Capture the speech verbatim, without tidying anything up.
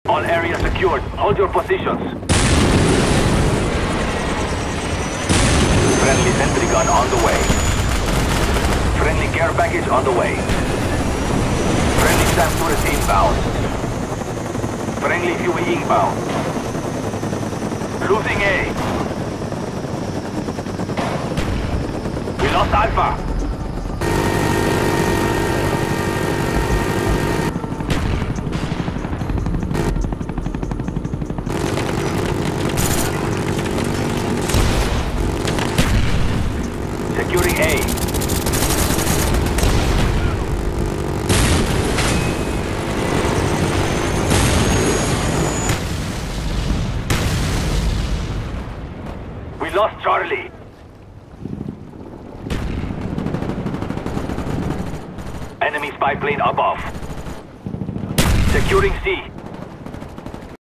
All areas secured. Hold your positions. Friendly sentry gun on the way. Friendly care package on the way. Friendly SAM turret inbound. Friendly Huey inbound. Losing A. We lost Alpha. Securing A. We lost Charlie. Enemy spy plane above. Securing C.